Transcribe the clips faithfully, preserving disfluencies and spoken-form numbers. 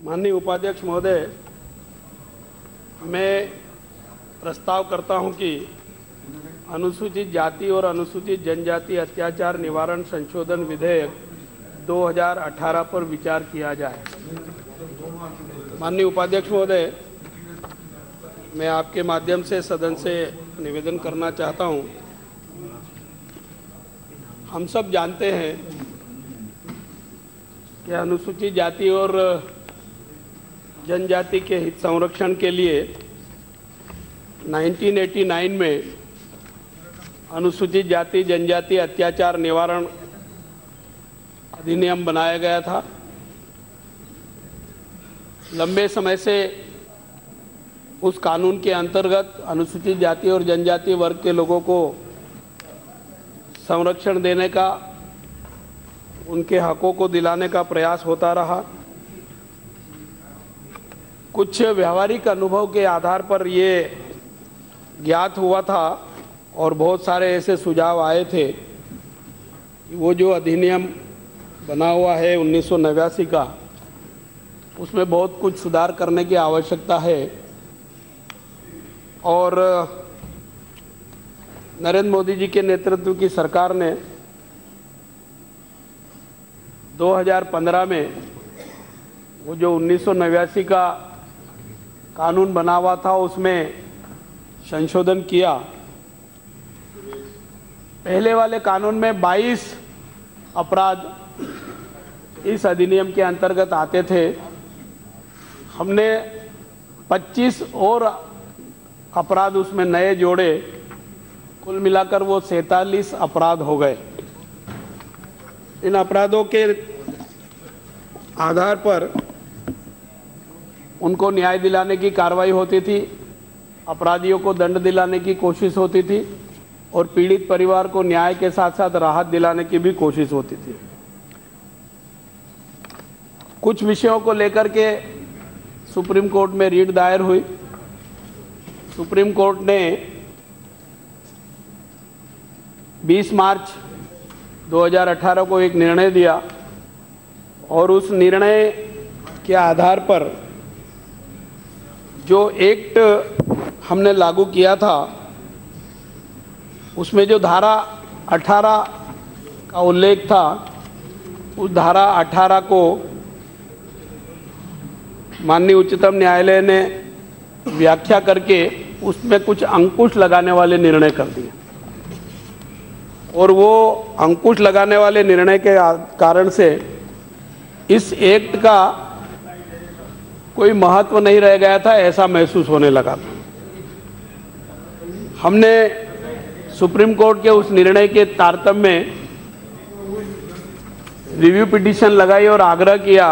माननीय उपाध्यक्ष महोदय, मैं प्रस्ताव करता हूं कि अनुसूचित जाति और अनुसूचित जनजाति अत्याचार निवारण संशोधन विधेयक दो हज़ार अठारह पर विचार किया जाए। माननीय उपाध्यक्ष महोदय, मैं आपके माध्यम से सदन से निवेदन करना चाहता हूं। हम सब जानते हैं कि अनुसूचित जाति और जनजाति के हित संरक्षण के लिए उन्नीस सौ नवासी में अनुसूचित जाति जनजाति अत्याचार निवारण अधिनियम बनाया गया था। लंबे समय से उस कानून के अंतर्गत अनुसूचित जाति और जनजाति वर्ग के लोगों को संरक्षण देने का, उनके हकों को दिलाने का प्रयास होता रहा। कुछ व्यावहारिक अनुभव के आधार पर ये ज्ञात हुआ था और बहुत सारे ऐसे सुझाव आए थे कि वो जो अधिनियम बना हुआ है उन्नीस सौ नवासी का, उसमें बहुत कुछ सुधार करने की आवश्यकता है। और नरेंद्र मोदी जी के नेतृत्व की सरकार ने दो हज़ार पंद्रह में वो जो उन्नीस सौ नवासी का कानून बना हुआ था उसमें संशोधन किया। पहले वाले कानून में बाईस अपराध इस अधिनियम के अंतर्गत आते थे। हमने पच्चीस और अपराध उसमें नए जोड़े, कुल मिलाकर वो सैंतालीस अपराध हो गए। इन अपराधों के आधार पर उनको न्याय दिलाने की कार्रवाई होती थी, अपराधियों को दंड दिलाने की कोशिश होती थी और पीड़ित परिवार को न्याय के साथ साथ राहत दिलाने की भी कोशिश होती थी। कुछ विषयों को लेकर के सुप्रीम कोर्ट में रीट दायर हुई। सुप्रीम कोर्ट ने बीस मार्च दो हज़ार अठारह को एक निर्णय दिया और उस निर्णय के आधार पर जो एक्ट हमने लागू किया था उसमें जो धारा अठारह का उल्लेख था, उस धारा अठारह को माननीय उच्चतम न्यायालय ने व्याख्या करके उसमें कुछ अंकुश लगाने वाले निर्णय कर दिए और वो अंकुश लगाने वाले निर्णय के कारण से इस एक्ट का कोई महत्व नहीं रह गया था, ऐसा महसूस होने लगा था। हमने सुप्रीम कोर्ट के उस निर्णय के तारतम्य में रिव्यू पिटीशन लगाई और आग्रह किया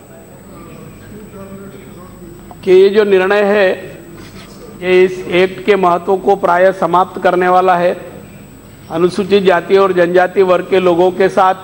कि ये जो निर्णय है ये इस एक्ट के महत्व को प्रायः समाप्त करने वाला है। अनुसूचित जाति और जनजाति वर्ग के लोगों के साथ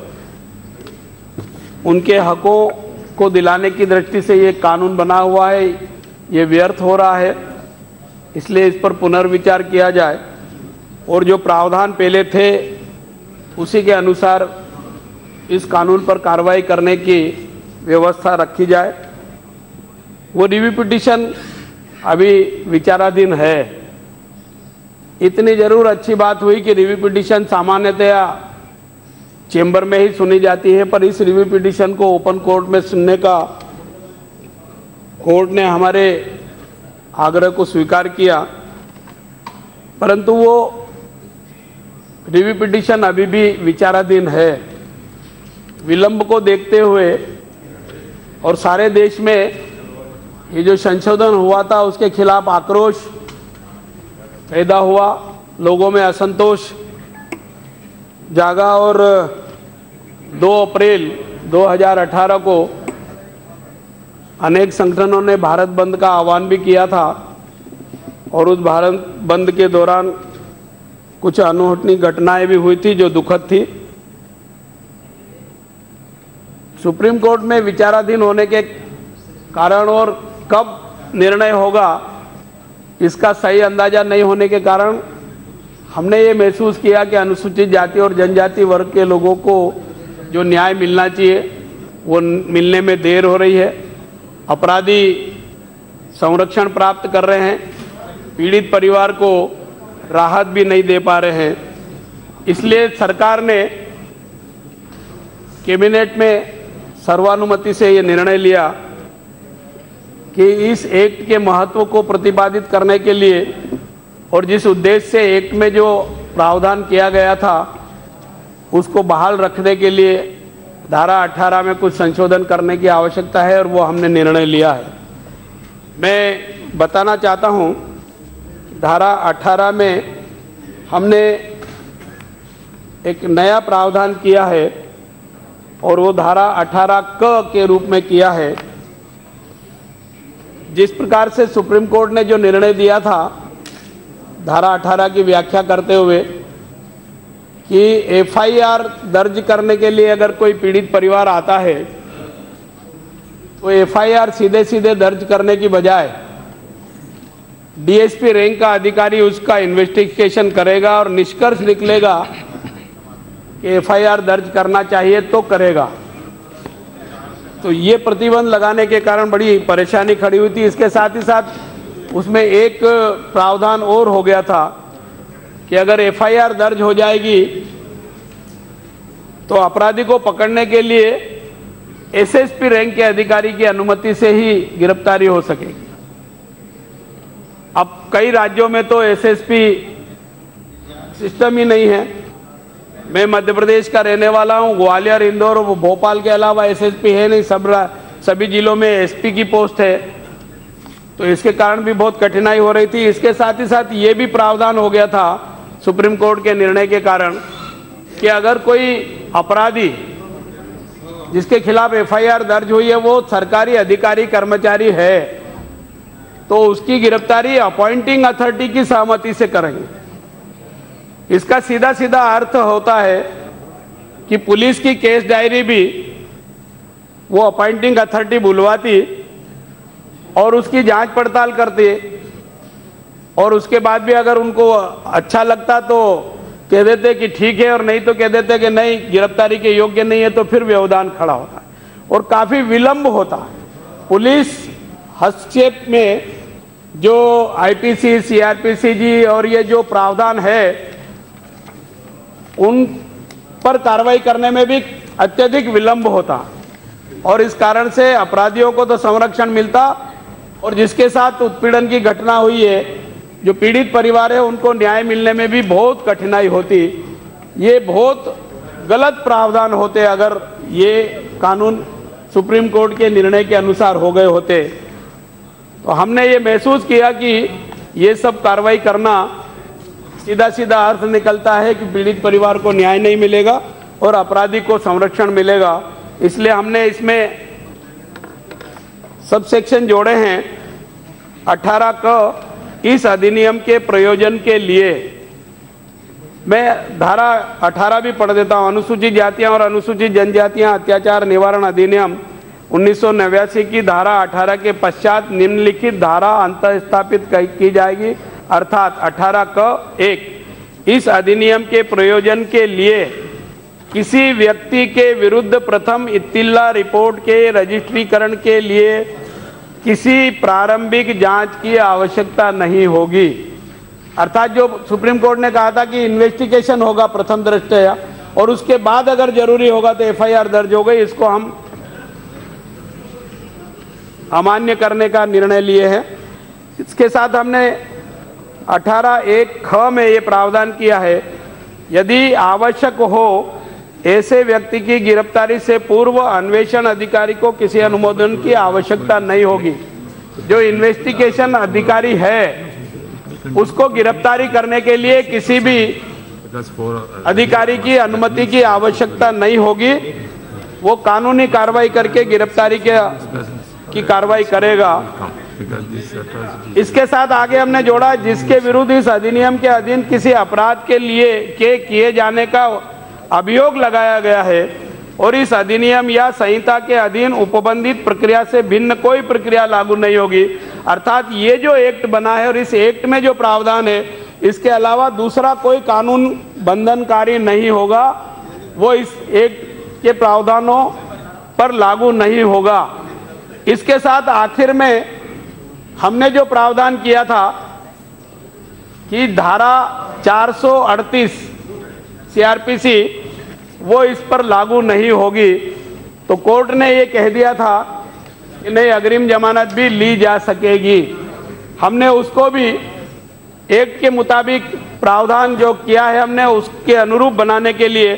उनके हकों को दिलाने की दृष्टि से ये कानून बना हुआ है, ये व्यर्थ हो रहा है, इसलिए इस पर पुनर्विचार किया जाए और जो प्रावधान पहले थे उसी के अनुसार इस कानून पर कार्रवाई करने की व्यवस्था रखी जाए। वो रिव्यू पिटीशन अभी विचाराधीन है। इतनी जरूर अच्छी बात हुई कि रिव्यू पिटीशन सामान्यतया चेंबर में ही सुनी जाती है, पर इस रिव्यू पिटीशन को ओपन कोर्ट में सुनने का कोर्ट ने हमारे आग्रह को स्वीकार किया। परंतु वो रिव्यू पिटीशन अभी भी विचाराधीन है। विलंब को देखते हुए और सारे देश में ये जो संशोधन हुआ था उसके खिलाफ आक्रोश पैदा हुआ, लोगों में असंतोष जागा और दो अप्रैल दो हज़ार अठारह को अनेक संगठनों ने भारत बंद का आह्वान भी किया था और उस भारत बंद के दौरान कुछ अनहोनी घटनाएं भी हुई थी जो दुखद थी। सुप्रीम कोर्ट में विचाराधीन होने के कारण और कब निर्णय होगा इसका सही अंदाजा नहीं होने के कारण हमने ये महसूस किया कि अनुसूचित जाति और जनजाति वर्ग के लोगों को जो न्याय मिलना चाहिए वो मिलने में देर हो रही है अपराधी संरक्षण प्राप्त कर रहे हैं, पीड़ित परिवार को राहत भी नहीं दे पा रहे हैं। इसलिए सरकार ने कैबिनेट में सर्वानुमति से ये निर्णय लिया कि इस एक्ट के महत्व को प्रतिपादित करने के लिए और जिस उद्देश्य से एक्ट में जो प्रावधान किया गया था उसको बहाल रखने के लिए धारा अठारह में कुछ संशोधन करने की आवश्यकता है और वो हमने निर्णय लिया है। मैं बताना चाहता हूँ, धारा अठारह में हमने एक नया प्रावधान किया है और वो धारा अठारह क के रूप में किया है। जिस प्रकार से सुप्रीम कोर्ट ने जो निर्णय दिया था धारा अठारह की व्याख्या करते हुए कि एफ आई आर दर्ज करने के लिए अगर कोई पीड़ित परिवार आता है तो एफ आई आर सीधे सीधे दर्ज करने की बजाय डी एस पी रैंक का अधिकारी उसका इन्वेस्टिगेशन करेगा और निष्कर्ष निकलेगा कि एफ आई आर दर्ज करना चाहिए तो करेगा। तो ये प्रतिबंध लगाने के कारण बड़ी परेशानी खड़ी हुई थी। इसके साथ ही साथ उसमें एक प्रावधान और हो गया था कि अगर एफ आई आर दर्ज हो जाएगी तो अपराधी को पकड़ने के लिए एस एस पी रैंक के अधिकारी की अनुमति से ही गिरफ्तारी हो सकेगी। अब कई राज्यों में तो एस एस पी सिस्टम ही नहीं है। मैं मध्य प्रदेश का रहने वाला हूं, ग्वालियर, इंदौर और भोपाल के अलावा एस एस पी है नहीं, सब सभी जिलों में एस पी की पोस्ट है। तो इसके कारण भी बहुत कठिनाई हो रही थी। इसके साथ ही साथ ये भी प्रावधान हो गया था सुप्रीम कोर्ट के निर्णय के कारण कि अगर कोई अपराधी जिसके खिलाफ एफ आई आर दर्ज हुई है वो सरकारी अधिकारी कर्मचारी है तो उसकी गिरफ्तारी अपॉइंटिंग अथॉरिटी की सहमति से करेंगे। इसका सीधा सीधा अर्थ होता है कि पुलिस की केस डायरी भी वो अपॉइंटिंग अथॉरिटी बुलवाती और उसकी जांच पड़ताल करती और उसके बाद भी अगर उनको अच्छा लगता तो कह देते कि ठीक है और नहीं तो कह देते कि नहीं, गिरफ्तारी के योग्य नहीं है, तो फिर व्यवधान खड़ा होता है और काफी विलंब होता है। पुलिस हस्तक्षेप में जो I P C, C R P C जी और ये जो प्रावधान है उन पर कार्रवाई करने में भी अत्यधिक विलंब होता और इस कारण से अपराधियों को तो संरक्षण मिलता और जिसके साथ उत्पीड़न की घटना हुई है, जो पीड़ित परिवार है, उनको न्याय मिलने में भी बहुत कठिनाई होती। ये बहुत गलत प्रावधान होते अगर ये कानून सुप्रीम कोर्ट के निर्णय के अनुसार हो गए होते। तो हमने ये महसूस किया कि ये सब कार्रवाई करना सीधा सीधा अर्थ निकलता है कि पीड़ित परिवार को न्याय नहीं मिलेगा और अपराधी को संरक्षण मिलेगा। इसलिए हमने इसमें सब सेक्शन जोड़े हैं। अठारह का इस अधिनियम के प्रयोजन के लिए मैं धारा अठारह भी पढ़ देता हूं। अनुसूचित जातियां और अनुसूचित जनजातियां अत्याचार निवारण अधिनियम उन्नीस सौ नवासी की धारा अठारह के पश्चात निम्नलिखित धारा अंतः स्थापित की जाएगी, अर्थात अठारह का एक, इस अधिनियम के प्रयोजन के लिए किसी व्यक्ति के विरुद्ध प्रथम इत्तिल्ला रिपोर्ट के रजिस्ट्रीकरण के लिए किसी प्रारंभिक जांच की आवश्यकता नहीं होगी। अर्थात जो सुप्रीम कोर्ट ने कहा था कि इन्वेस्टिगेशन होगा प्रथम दृष्टया और उसके बाद अगर जरूरी होगा तो एफ आई आर दर्ज हो गई, इसको हम अमान्य करने का निर्णय लिए हैं। इसके साथ हमने अठारह एक ख में ये प्रावधान किया है, यदि आवश्यक हो ऐसे व्यक्ति की गिरफ्तारी से पूर्व अन्वेषण अधिकारी को किसी अनुमोदन की आवश्यकता नहीं होगी। जो इन्वेस्टिगेशन अधिकारी है उसको गिरफ्तारी करने के लिए किसी भी अधिकारी की अनुमति की आवश्यकता नहीं होगी। वो कानूनी कार्रवाई करके गिरफ्तारी के की कार्रवाई करेगा। इसके साथ आगे हमने जोड़ा, जिसके विरुद्ध इस अधिनियम के अधीन किसी अपराध के लिए के किए जाने का अभियोग लगाया गया है और इस अधिनियम या संहिता के अधीन उपबंधित प्रक्रिया से भिन्न कोई प्रक्रिया लागू नहीं होगी। अर्थात ये जो एक्ट बना है और इस एक्ट में जो प्रावधान है इसके अलावा दूसरा कोई कानून बंधनकारी नहीं होगा, वो इस एक्ट के प्रावधानों पर लागू नहीं होगा। इसके साथ आखिर में हमने जो प्रावधान किया था कि धारा चार सौ अड़तीस सीआरपीसी वो इस पर लागू नहीं होगी, तो कोर्ट ने ये कह दिया था कि नहीं, अग्रिम जमानत भी ली जा सकेगी। हमने उसको भी एक्ट के मुताबिक प्रावधान जो किया है हमने उसके अनुरूप बनाने के लिए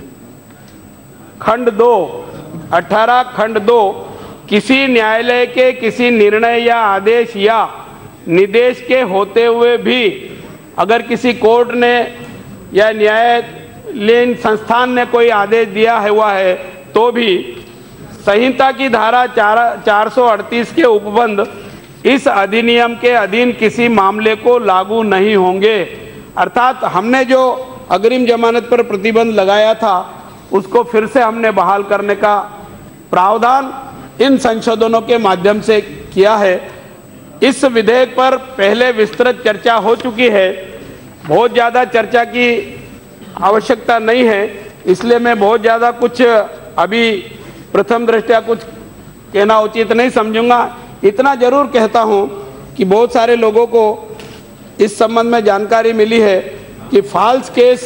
खंड दो अठारह खंड दो किसी न्यायालय के किसी निर्णय या आदेश या निर्देश के होते हुए भी अगर किसी कोर्ट ने या न्यायालयीन संस्थान ने कोई आदेश दिया है हुआ है तो भी संहिता की धारा चार सौ अड़तीस के उपबंध इस अधिनियम के अधीन किसी मामले को लागू नहीं होंगे। अर्थात हमने जो अग्रिम जमानत पर प्रतिबंध लगाया था उसको फिर से हमने बहाल करने का प्रावधान इन संशोधनों के माध्यम से किया है। इस विधेयक पर पहले विस्तृत चर्चा हो चुकी है, बहुत ज़्यादा चर्चा की आवश्यकता नहीं है, इसलिए मैं बहुत ज़्यादा कुछ अभी प्रथम दृष्टया कुछ कहना उचित नहीं समझूंगा। इतना जरूर कहता हूं कि बहुत सारे लोगों को इस संबंध में जानकारी मिली है कि फॉल्स केस,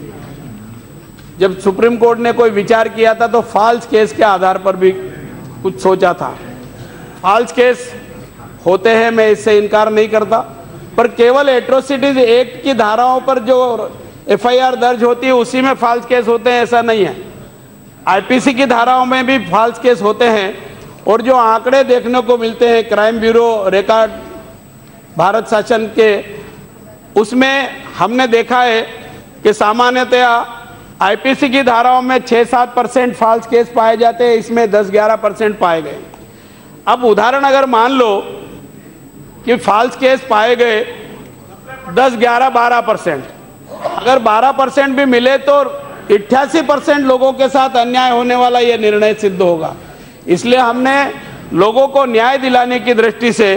जब सुप्रीम कोर्ट ने कोई विचार किया था तो फॉल्स केस के आधार पर भी कुछ सोचा था। फॉल्स केस होते हैं, मैं इससे इनकार नहीं करता, पर केवल एट्रोसिटीज एक्ट की धाराओं पर जो एफआईआर दर्ज होती है उसी में फॉल्स केस होते हैं, ऐसा नहीं है। आईपीसी की धाराओं में भी फॉल्स केस होते हैं और जो आंकड़े देखने को मिलते हैं क्राइम ब्यूरो रिकॉर्ड भारत शासन के, उसमें हमने देखा है कि सामान्यतया आईपीसी की धाराओं में छः सात परसेंट फॉल्स केस पाए जाते हैं, इसमें दस ग्यारह परसेंट पाए गए। अब उदाहरण अगर मान लो कि फॉल्स केस पाए गए दस ग्यारह बारह परसेंट, अगर बारह परसेंट भी मिले तो अट्ठासी परसेंट लोगों के साथ अन्याय होने वाला यह निर्णय सिद्ध होगा। इसलिए हमने लोगों को न्याय दिलाने की दृष्टि से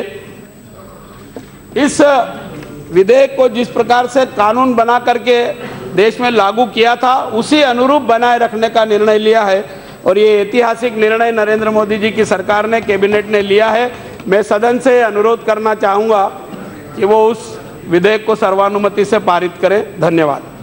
इस विधेयक को जिस प्रकार से कानून बना करके देश में लागू किया था उसी अनुरूप बनाए रखने का निर्णय लिया है और ये ऐतिहासिक निर्णय नरेंद्र मोदी जी की सरकार ने, कैबिनेट ने लिया है। मैं सदन से अनुरोध करना चाहूँगा कि वो उस विधेयक को सर्वानुमति से पारित करें। धन्यवाद।